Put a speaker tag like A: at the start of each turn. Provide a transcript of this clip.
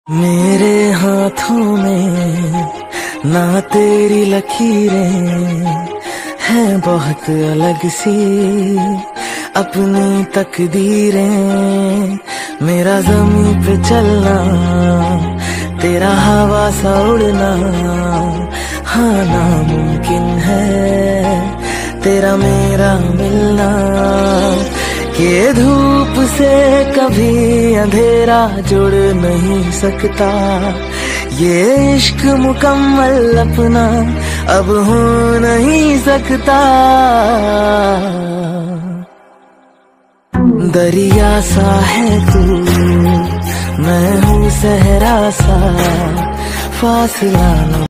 A: मेरे हाथों में ना तेरी लकीरें हैं, बहुत अलग सी अपनी तकदीरें। मेरा ज़मीन पे चलना, तेरा हवा सा उड़ना, हाँ नामुमकिन है तेरा मेरा मिलना। ये धूप से कभी अंधेरा जुड़ नहीं सकता, ये इश्क मुकम्मल अपना अब हो नहीं सकता। दरिया सा है तू, मैं हूँ सहरा सा, फासला न